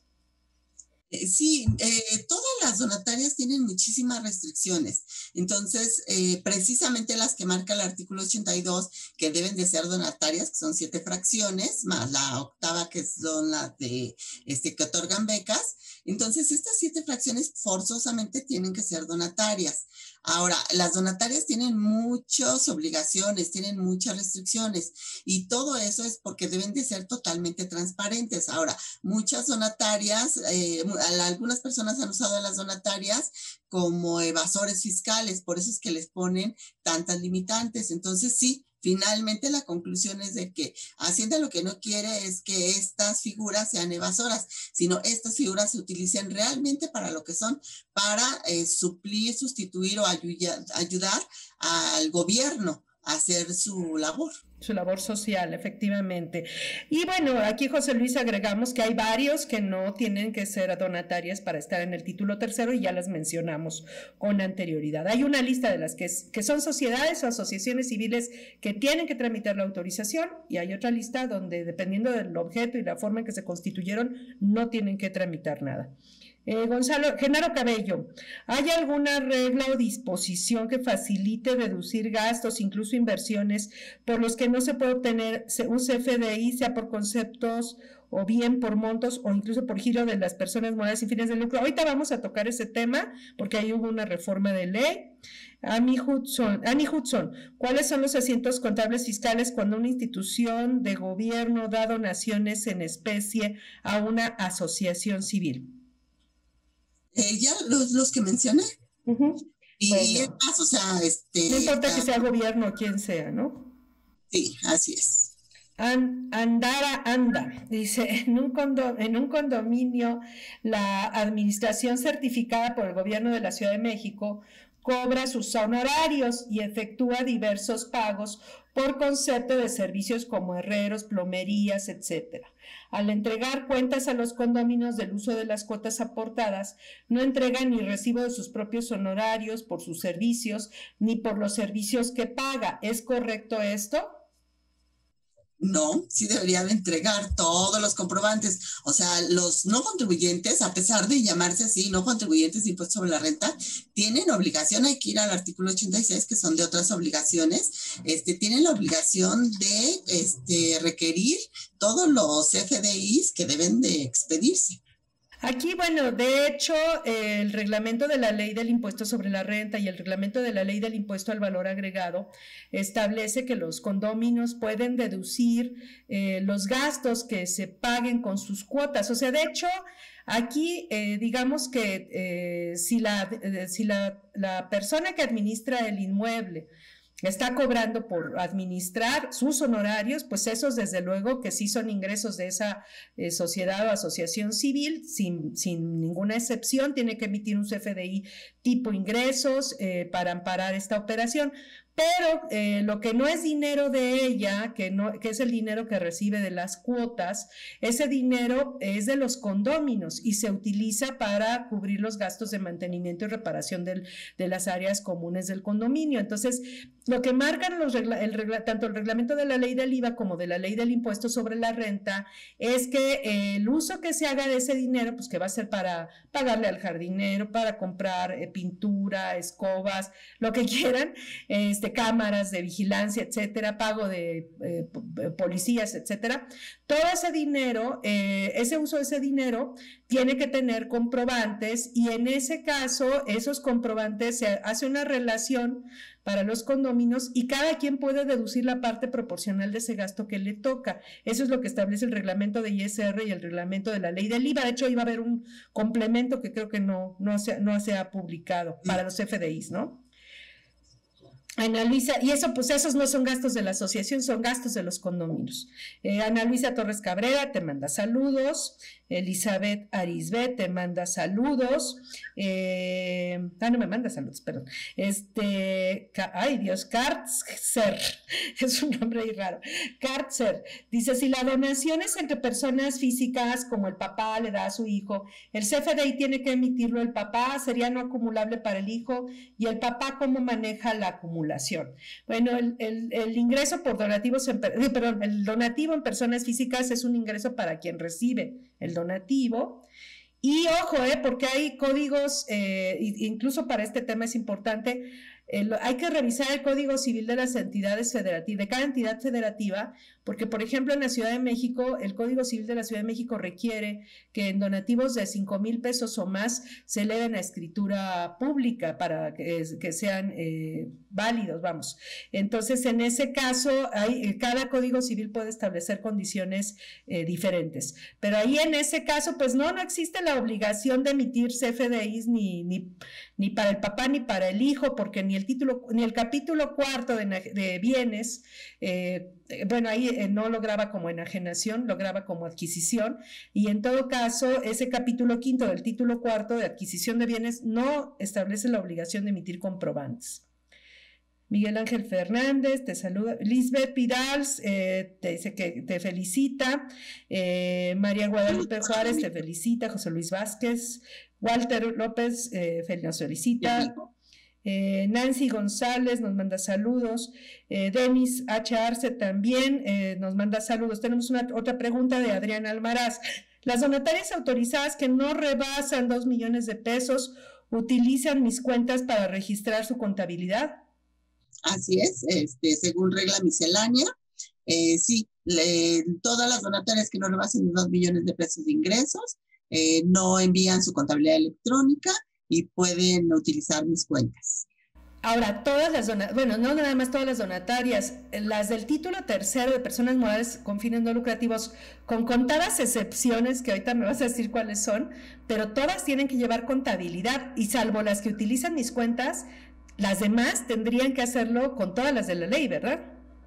Sí, todas las donatarias tienen muchísimas restricciones. Entonces, precisamente las que marca el artículo 82, que deben de ser donatarias, que son 7 fracciones, más la octava, que son las de que otorgan becas. Entonces, estas 7 fracciones forzosamente tienen que ser donatarias. Ahora, las donatarias tienen muchas obligaciones, tienen muchas restricciones, y todo eso es porque deben de ser totalmente transparentes. Ahora, muchas donatarias, algunas personas han usado a las donatarias como evasores fiscales, por eso es que les ponen tantas limitantes. Entonces, sí, finalmente la conclusión es de que Hacienda lo que no quiere es que estas figuras sean evasoras, sino estas figuras se utilicen realmente para lo que son, para suplir, sustituir o ayudar al gobierno a hacer su labor. Su labor social, efectivamente. Y bueno, aquí José Luis agregamos que hay varios que no tienen que ser donatarias para estar en el título tercero y ya las mencionamos con anterioridad. Hay una lista de las que son sociedades o asociaciones civiles que tienen que tramitar la autorización, y hay otra lista donde, dependiendo del objeto y la forma en que se constituyeron, no tienen que tramitar nada. Genaro Cabello, ¿hay alguna regla o disposición que facilite deducir gastos, incluso inversiones, por los que no se puede obtener un CFDI, sea por conceptos o bien por montos o incluso por giro de las personas morales sin fines de lucro? Ahorita vamos a tocar ese tema porque ahí hubo una reforma de ley. Annie Hudson, ¿cuáles son los asientos contables fiscales cuando una institución de gobierno da donaciones en especie a una asociación civil? Ya los que mencioné. Y bueno, es más, o sea, no importa que sea gobierno o quien sea, ¿no? Sí, así es. Anda, dice, en un condominio, la administración certificada por el gobierno de la Ciudad de México cobra sus honorarios y efectúa diversos pagos por concepto de servicios como herreros, plomerías, etc. Al entregar cuentas a los condominios del uso de las cuotas aportadas, no entregan ni recibo de sus propios honorarios por sus servicios, ni por los servicios que paga. ¿Es correcto esto? No, sí debería de entregar todos los comprobantes. O sea, los no contribuyentes, a pesar de llamarse así, no contribuyentes de impuesto sobre la renta, tienen obligación, hay que ir al artículo 86, que son de otras obligaciones, tienen la obligación de requerir todos los FDIs que deben de expedirse. Aquí, bueno, de hecho, el reglamento de la ley del impuesto sobre la renta y el reglamento de la ley del impuesto al valor agregado establece que los condóminos pueden deducir los gastos que se paguen con sus cuotas. O sea, de hecho, aquí digamos que si la persona que administra el inmueble está cobrando por administrar sus honorarios, pues esos desde luego que sí son ingresos de esa sociedad o asociación civil, sin ninguna excepción, tiene que emitir un CFDI tipo ingresos para amparar esta operación. Pero lo que no es dinero de ella, que es el dinero que recibe de las cuotas, ese dinero es de los condóminos y se utiliza para cubrir los gastos de mantenimiento y reparación de las áreas comunes del condominio. Entonces, lo que marcan tanto el reglamento de la ley del IVA como de la ley del impuesto sobre la renta es que el uso que se haga de ese dinero, pues que va a ser para pagarle al jardinero, para comprar pintura, escobas, lo que quieran, cámaras de vigilancia, etcétera, pago de policías, etcétera. Todo ese dinero, ese uso de ese dinero tiene que tener comprobantes, y en ese caso, esos comprobantes, se hace una relación para los condóminos y cada quien puede deducir la parte proporcional de ese gasto que le toca. Eso es lo que establece el reglamento de ISR y el reglamento de la ley del IVA. De hecho, iba a haber un complemento que creo que no se ha publicado para los FDIs, ¿no? Ana Luisa, y eso, pues esos no son gastos de la asociación, son gastos de los condominios. Ana Luisa Torres Cabrera te manda saludos. Elizabeth Arisbet te manda saludos. No me manda saludos, perdón. Ay Dios, Kartzer, es un nombre ahí raro. Kartzer dice: si la donación es entre personas físicas, como el papá le da a su hijo, el CFDI tiene que emitirlo el papá, sería no acumulable para el hijo, y el papá, ¿cómo maneja la acumulación? Bueno, el ingreso por donativos, el donativo en personas físicas es un ingreso para quien recibe el donativo. Y ojo, porque hay códigos, incluso para este tema es importante, hay que revisar el Código Civil de las entidades federativas, de cada entidad federativa, porque, por ejemplo, en la Ciudad de México, el Código Civil de la Ciudad de México requiere que en donativos de 5,000 pesos o más se eleven a escritura pública para que sean válidos, vamos. Entonces, en ese caso, cada Código Civil puede establecer condiciones diferentes. Pero ahí, en ese caso, pues no existe la obligación de emitir CFDIs ni para el papá ni para el hijo, porque ni el capítulo 4 de bienes, bueno, ahí no lo graba como enajenación, lo graba como adquisición, y en todo caso, ese capítulo 5 del título 4 de adquisición de bienes no establece la obligación de emitir comprobantes. Miguel Ángel Fernández te saluda. Lisbeth Pidals te dice que te felicita. María Guadalupe Juárez te felicita. José Luis Vázquez. Walter López nos felicita. Nancy González nos manda saludos. Denis H. Arce también nos manda saludos. Tenemos otra pregunta de Adrián Almaraz. Las donatarias autorizadas que no rebasan 2 millones de pesos utilizan mis cuentas para registrar su contabilidad. Así es, según regla miscelánea, sí, todas las donatarias que no rebasen 2 millones de pesos de ingresos no envían su contabilidad electrónica y pueden utilizar mis cuentas. Ahora, bueno, no nada más todas las donatarias, las del título tercero de personas morales con fines no lucrativos, con contadas excepciones, que ahorita me vas a decir cuáles son, pero todas tienen que llevar contabilidad, y salvo las que utilizan mis cuentas, las demás tendrían que hacerlo con todas las de la ley, ¿verdad?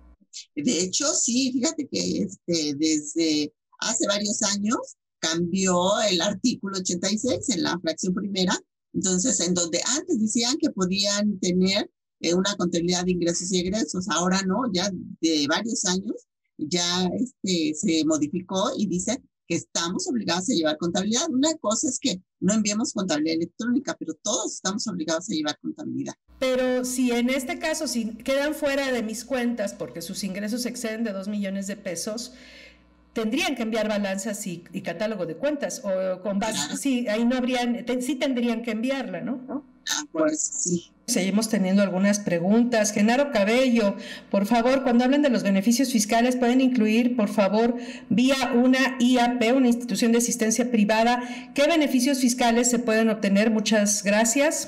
De hecho, sí, fíjate que desde hace varios años cambió el artículo 86 en la fracción primera. Entonces, en donde antes decían que podían tener una contabilidad de ingresos y egresos, ahora no, ya de varios años ya se modificó y dice que estamos obligados a llevar contabilidad. Una cosa es que no enviemos contabilidad electrónica, pero todos estamos obligados a llevar contabilidad. Pero si en este caso, si quedan fuera de mis cuentas porque sus ingresos exceden de 2 millones de pesos, tendrían que enviar balanzas y catálogo de cuentas, o con base, claro. Sí, ahí no habrían, sí tendrían que enviarla, ¿no? Pues sí. Seguimos teniendo algunas preguntas. Genaro Cabello, por favor, cuando hablen de los beneficios fiscales, pueden incluir, por favor, vía una IAP, una institución de asistencia privada, ¿qué beneficios fiscales se pueden obtener? Muchas gracias.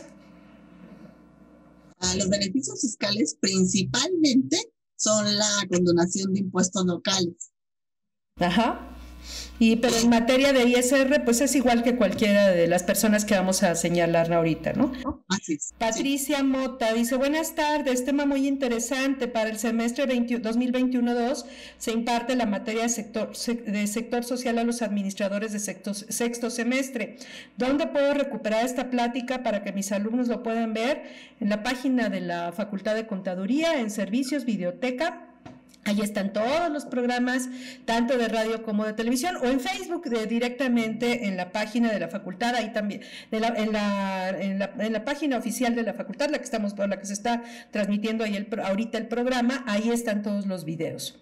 Los beneficios fiscales principalmente son la condonación de impuestos locales. Ajá. Pero en materia de ISR, pues es igual que cualquiera de las personas que vamos a señalar ahorita, ¿no? Así es. Patricia Mota dice: buenas tardes, tema muy interesante. Para el semestre 2021-2 se imparte la materia de sector social a los administradores de sexto semestre. ¿Dónde puedo recuperar esta plática para que mis alumnos lo puedan ver? En la página de la Facultad de Contaduría, en Servicios, Videoteca. Ahí están todos los programas, tanto de radio como de televisión, o en Facebook directamente en la página de la facultad, ahí también, en la página oficial de la facultad, la que se está transmitiendo ahí ahorita el programa, ahí están todos los videos.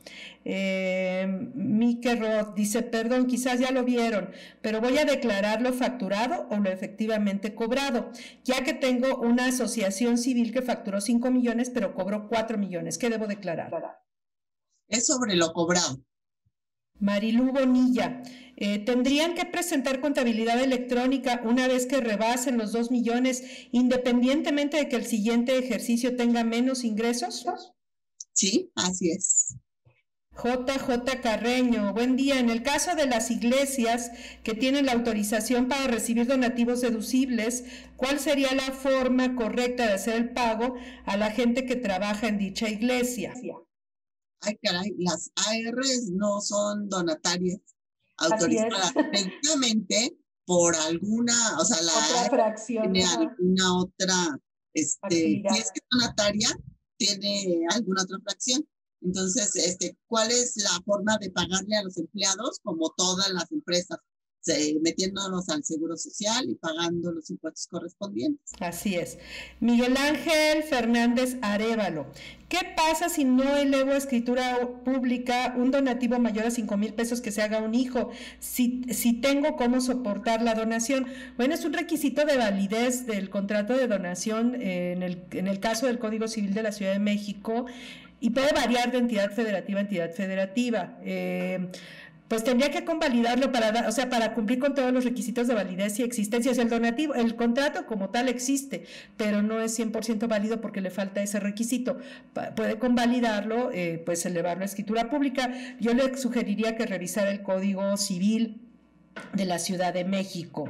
Mike Roth dice: perdón, quizás ya lo vieron, pero voy a declararlo facturado o lo efectivamente cobrado, ya que tengo una asociación civil que facturó 5 millones, pero cobró 4 millones. ¿Qué debo declarar? Es sobre lo cobrado. Marilú Bonilla, ¿tendrían que presentar contabilidad electrónica una vez que rebasen los 2 millones, independientemente de que el siguiente ejercicio tenga menos ingresos? Sí, así es. JJ Carreño, buen día. En el caso de las iglesias que tienen la autorización para recibir donativos deducibles, ¿cuál sería la forma correcta de hacer el pago a la gente que trabaja en dicha iglesia? Ay, caray, las ARs no son donatarias autorizadas directamente por alguna, o sea, la otra fracción, tiene alguna otra, si es que es donataria, tiene alguna otra fracción. Entonces, ¿cuál es la forma de pagarle a los empleados? Como todas las empresas, metiéndonos al Seguro Social y pagando los impuestos correspondientes. Así es. Miguel Ángel Fernández Arévalo. ¿Qué pasa si no elevo a escritura pública un donativo mayor a 5,000 pesos que se haga un hijo? Si tengo cómo soportar la donación. Bueno, es un requisito de validez del contrato de donación en el caso del Código Civil de la Ciudad de México, y puede variar de entidad federativa a entidad federativa. Pues tendría que convalidarlo para cumplir con todos los requisitos de validez y existencia. O sea, el donativo, el contrato como tal existe, pero no es 100% válido porque le falta ese requisito. Puede convalidarlo, pues elevarlo a escritura pública. Yo le sugeriría que revisara el Código Civil de la Ciudad de México.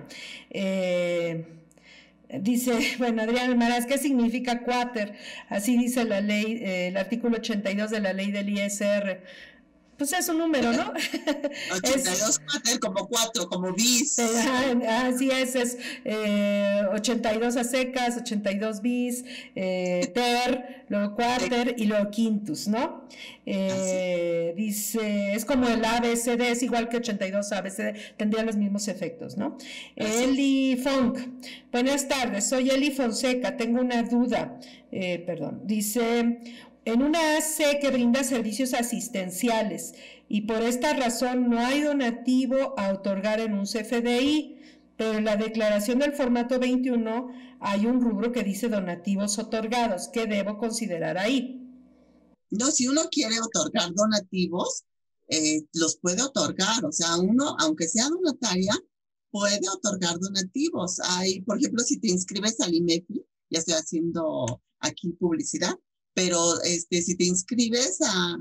Dice, bueno, Adrián Almaraz, ¿qué significa cuáter? Así dice la ley, el artículo 82 de la ley del ISR. Pues es un número, ¿no? 82 cuáter, como 4, como bis. Así es 82 a secas, 82 bis, ter, luego cuáter y luego quintus, ¿no? Dice, es como el ABCD, es igual que 82 ABCD, tendría los mismos efectos, ¿no? Eli Funk, buenas tardes, soy Eli Fonseca, tengo una duda, dice... En una AC que brinda servicios asistenciales y por esta razón no hay donativo a otorgar en un CFDI, pero en la declaración del formato 21 hay un rubro que dice donativos otorgados. ¿Qué debo considerar ahí? No, si uno quiere otorgar donativos, los puede otorgar. O sea, uno, aunque sea donataria, puede otorgar donativos. Hay, por ejemplo, si te inscribes al INEGI, ya estoy haciendo aquí publicidad, pero si te inscribes a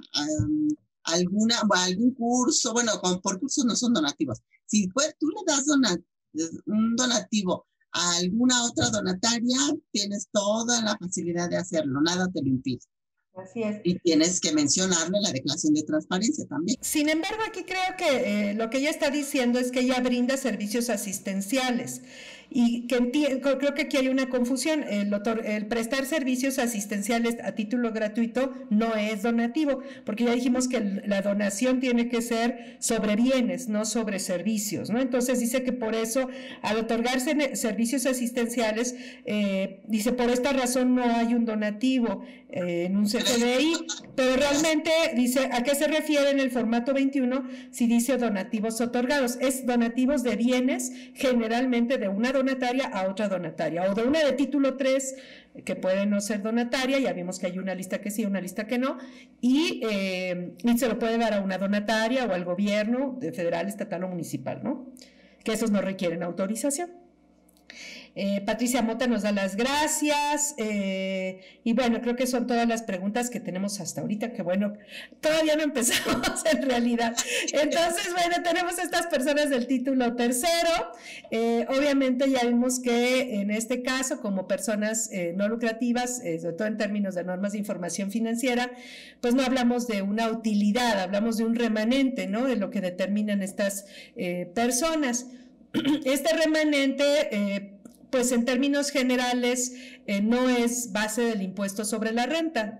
algún curso, bueno, por cursos no son donativos. Si tú le das un donativo a alguna otra donataria, tienes toda la facilidad de hacerlo, nada te lo impide. Así es. Y tienes que mencionarle la declaración de transparencia también. Sin embargo, aquí creo que lo que ella está diciendo es que ella brinda servicios asistenciales y creo que aquí hay una confusión. El prestar servicios asistenciales a título gratuito no es donativo, porque ya dijimos que la donación tiene que ser sobre bienes, no sobre servicios, ¿no? Entonces dice que por eso, al otorgarse servicios asistenciales, dice, por esta razón no hay un donativo en un CFDI, pero realmente dice, ¿a qué se refiere en el formato 21 si dice donativos otorgados? Es donativos de bienes, generalmente de una donataria a otra donataria, o de una de título 3, que puede no ser donataria, ya vimos que hay una lista que sí, una lista que no, y se lo puede dar a una donataria o al gobierno federal, estatal o municipal, ¿no? Que esos no requieren autorización. Patricia Mota nos da las gracias y bueno, creo que son todas las preguntas que tenemos hasta ahorita, que bueno, todavía no empezamos en realidad. Entonces, bueno, tenemos estas personas del título tercero. Obviamente ya vimos que en este caso, como personas no lucrativas, sobre todo en términos de normas de información financiera, pues no hablamos de una utilidad, hablamos de un remanente, ¿no? De lo que determinan estas personas. Este remanente, pues en términos generales, no es base del impuesto sobre la renta.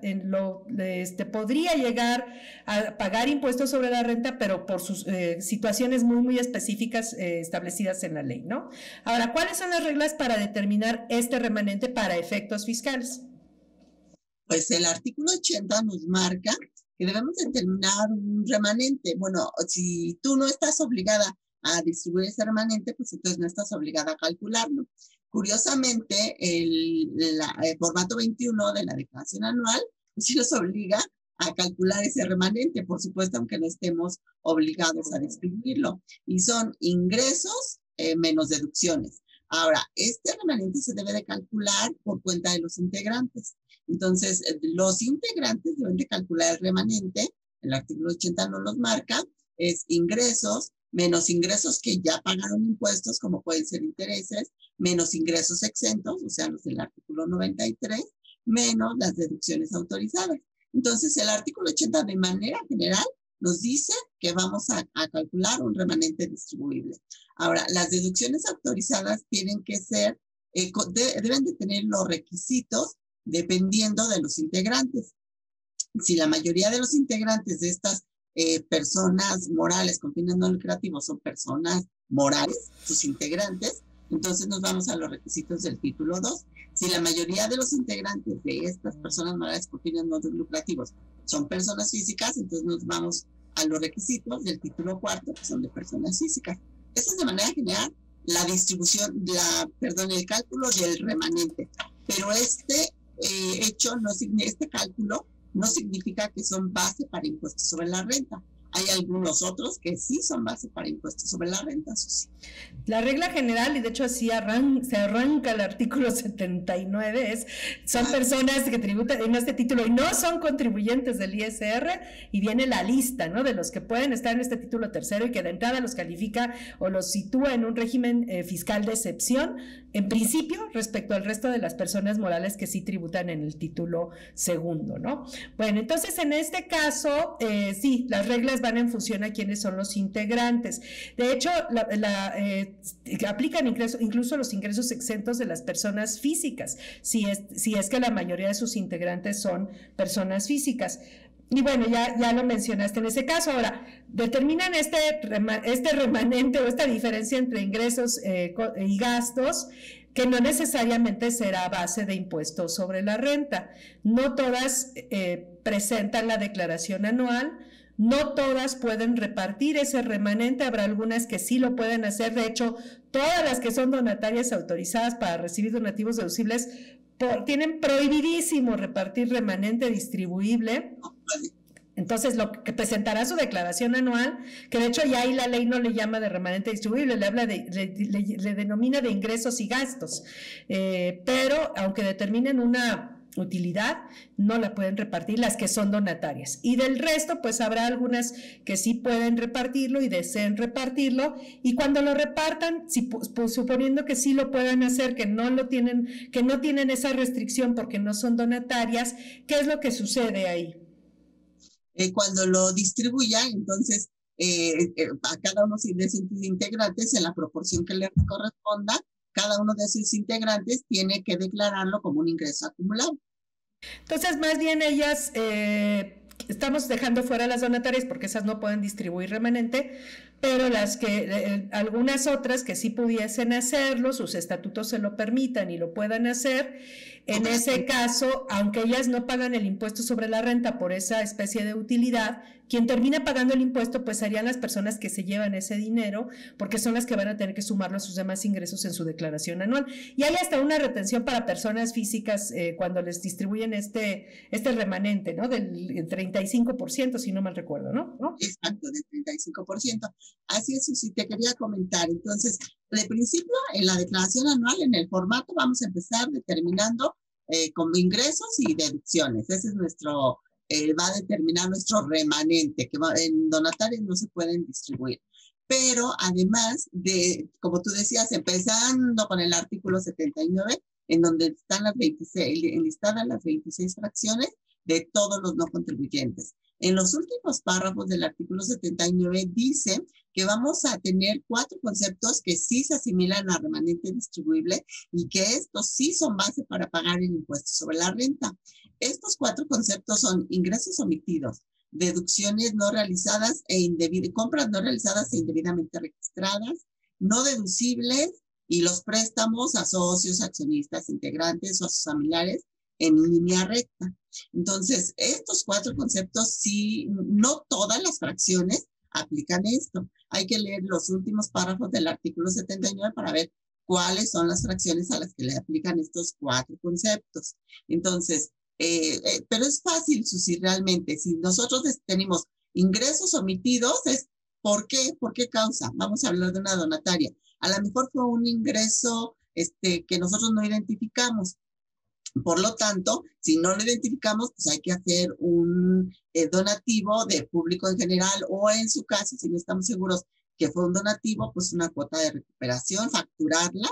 Podría llegar a pagar impuestos sobre la renta, pero por sus situaciones muy, muy específicas establecidas en la ley, ¿no? Ahora, ¿cuáles son las reglas para determinar este remanente para efectos fiscales? Pues el artículo 80 nos marca que debemos determinar un remanente. Bueno, si tú no estás obligada a distribuir ese remanente, pues entonces no estás obligada a calcularlo. Curiosamente, el formato 21 de la declaración anual pues sí nos obliga a calcular ese remanente, por supuesto, aunque no estemos obligados a distribuirlo. Y son ingresos menos deducciones. Ahora, este remanente se debe de calcular por cuenta de los integrantes. Entonces, los integrantes deben de calcular el remanente el artículo 80 no los marca, es ingresos menos ingresos que ya pagaron impuestos, como pueden ser intereses, menos ingresos exentos, o sea, los del artículo 93, menos las deducciones autorizadas. Entonces, el artículo 80 de manera general nos dice que vamos a calcular un remanente distribuible. Ahora, las deducciones autorizadas tienen que ser, deben de tener los requisitos dependiendo de los integrantes. Si la mayoría de los integrantes de estas personas morales con fines no lucrativos son personas morales, sus integrantes, entonces nos vamos a los requisitos del título 2. Si la mayoría de los integrantes de estas personas morales con fines no lucrativos son personas físicas, entonces nos vamos a los requisitos del título 4, que son de personas físicas. Esa es de manera general la distribución, el cálculo del remanente. Pero este cálculo no significa que son base para impuestos sobre la renta. Hay algunos otros que sí son base para impuestos sobre la renta, Susi. La regla general, y de hecho así se arranca el artículo 79, son personas que tributan en este título y no son contribuyentes del ISR, y viene la lista, ¿no?, de los que pueden estar en este título tercero y que de entrada los califica o los sitúa en un régimen fiscal de excepción, en principio, respecto al resto de las personas morales que sí tributan en el título segundo, ¿no? Bueno, entonces en este caso, sí, las reglas van en función a quiénes son los integrantes. De hecho, aplican incluso los ingresos exentos de las personas físicas, si es que la mayoría de sus integrantes son personas físicas. Y bueno, ya lo mencionaste en ese caso. Ahora, determinan este remanente o esta diferencia entre ingresos y gastos, que no necesariamente será base de impuestos sobre la renta. No todas presentan la declaración anual, no todas pueden repartir ese remanente, habrá algunas que sí lo pueden hacer. De hecho, todas las que son donatarias autorizadas para recibir donativos deducibles tienen prohibidísimo repartir remanente distribuible. Entonces, lo que presentará su declaración anual, que de hecho ya ahí la ley no le llama de remanente distribuible, le denomina de ingresos y gastos, pero aunque determinen una utilidad, no la pueden repartir las que son donatarias. Y del resto, pues habrá algunas que sí pueden repartirlo y deseen repartirlo, y cuando lo repartan, suponiendo que sí lo puedan hacer, que no tienen esa restricción porque no son donatarias, ¿qué es lo que sucede ahí? Cuando lo distribuyan, entonces a cada uno de sus integrantes, en la proporción que les corresponda, cada uno de sus integrantes tiene que declararlo como un ingreso acumulado. Entonces, más bien ellas, estamos dejando fuera las donatarias porque esas no pueden distribuir remanente, pero algunas otras que sí pudiesen hacerlo, sus estatutos se lo permitan y lo puedan hacer. En ese caso, aunque ellas no pagan el impuesto sobre la renta por esa especie de utilidad, quien termina pagando el impuesto pues serían las personas que se llevan ese dinero, porque son las que van a tener que sumarlo a sus demás ingresos en su declaración anual. Y hay hasta una retención para personas físicas cuando les distribuyen este remanente, ¿no? Del 35%, si no mal recuerdo, ¿no? Exacto, del 35%. Así es, Susi, te quería comentar. Entonces, de principio, en la declaración anual, en el formato, vamos a empezar determinando como ingresos y deducciones. Ese es va a determinar nuestro remanente, que en donatarios no se pueden distribuir. Pero además como tú decías, empezando con el artículo 79, en donde están enlistadas las 26 fracciones de todos los no contribuyentes. En los últimos párrafos del artículo 79 dice que vamos a tener 4 conceptos que sí se asimilan a remanente distribuible y que estos sí son base para pagar el impuesto sobre la renta. Estos 4 conceptos son ingresos omitidos, deducciones no realizadas compras no realizadas e indebidamente registradas, no deducibles y los préstamos a socios, accionistas, integrantes o a sus familiares en línea recta. Entonces, estos 4 conceptos, sí, no todas las fracciones aplican esto. Hay que leer los últimos párrafos del artículo 79 para ver cuáles son las fracciones a las que le aplican estos 4 conceptos. Entonces, pero es fácil, Susi, realmente. Si nosotros tenemos ingresos omitidos, ¿por qué? ¿Por qué causa? Vamos a hablar de una donataria. A lo mejor fue un ingreso que nosotros no identificamos. Por lo tanto, si no lo identificamos, pues hay que hacer un donativo de público en general, o en su caso, si no estamos seguros que fue un donativo, pues una cuota de recuperación, facturarla,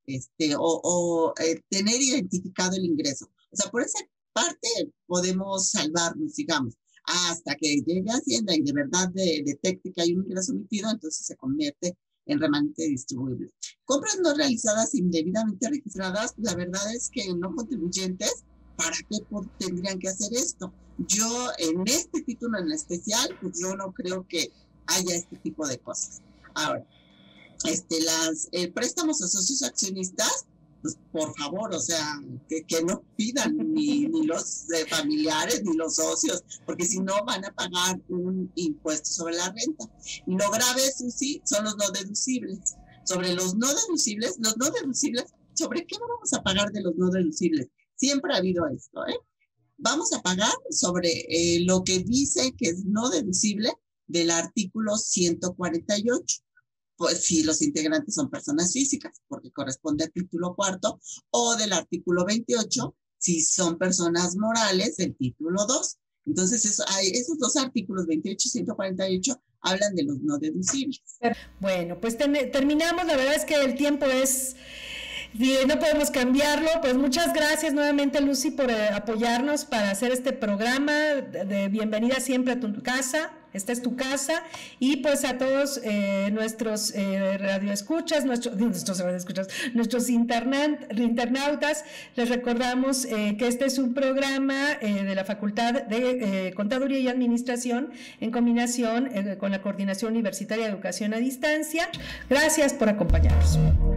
tener identificado el ingreso. O sea, por esa parte podemos salvarnos, digamos, hasta que llegue a Hacienda y de verdad detecte que hay un ingreso omitido, entonces se convierte en remanente distribuible. Compras no realizadas indebidamente registradas, la verdad es que no contribuyentes, ¿para qué tendrían que hacer esto? Yo en este título en especial, pues yo no creo que haya este tipo de cosas. Ahora, préstamos a socios accionistas, pues por favor, o sea, que no pidan ni los familiares ni los socios, porque si no van a pagar un impuesto sobre la renta. Y lo grave, Susi, son los no deducibles. Sobre los no deducibles, ¿sobre qué vamos a pagar de los no deducibles? Siempre ha habido esto, ¿eh? Vamos a pagar sobre lo que dice que es no deducible del artículo 148. Pues si los integrantes son personas físicas, porque corresponde al título cuarto, o del artículo 28, si son personas morales, del título 2. Entonces, esos dos artículos, 28 y 148, hablan de los no deducibles. Bueno, pues terminamos. La verdad es que el tiempo es... no podemos cambiarlo. Pues muchas gracias nuevamente, Lucy, por apoyarnos para hacer este programa de bienvenida siempre a tu casa. Esta es tu casa. Y pues a todos nuestros radioescuchas, nuestros internautas, les recordamos que este es un programa de la Facultad de Contaduría y Administración en combinación con la Coordinación Universitaria de Educación a Distancia. Gracias por acompañarnos.